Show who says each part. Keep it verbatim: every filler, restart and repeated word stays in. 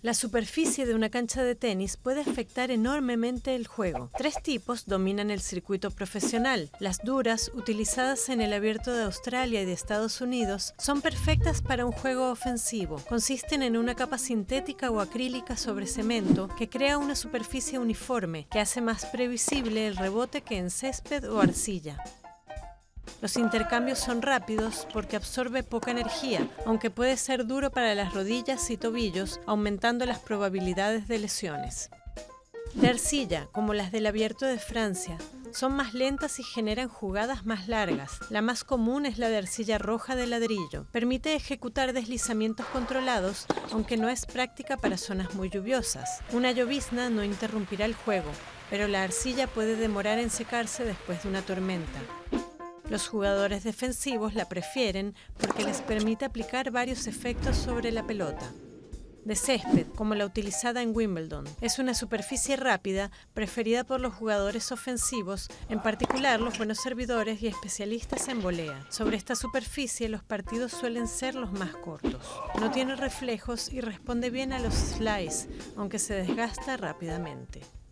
Speaker 1: La superficie de una cancha de tenis puede afectar enormemente el juego. Tres tipos dominan el circuito profesional. Las duras, utilizadas en el Abierto de Australia y de Estados Unidos, son perfectas para un juego ofensivo. Consisten en una capa sintética o acrílica sobre cemento que crea una superficie uniforme que hace más previsible el rebote que en césped o arcilla. Los intercambios son rápidos porque absorbe poca energía, aunque puede ser duro para las rodillas y tobillos, aumentando las probabilidades de lesiones. De arcilla, como las del Abierto de Francia, son más lentas y generan jugadas más largas. La más común es la de arcilla roja de ladrillo. Permite ejecutar deslizamientos controlados, aunque no es práctica para zonas muy lluviosas. Una llovizna no interrumpirá el juego, pero la arcilla puede demorar en secarse después de una tormenta. Los jugadores defensivos la prefieren porque les permite aplicar varios efectos sobre la pelota. De césped, como la utilizada en Wimbledon, es una superficie rápida preferida por los jugadores ofensivos, en particular los buenos servidores y especialistas en volea. Sobre esta superficie los partidos suelen ser los más cortos. No tiene reflejos y responde bien a los slices, aunque se desgasta rápidamente.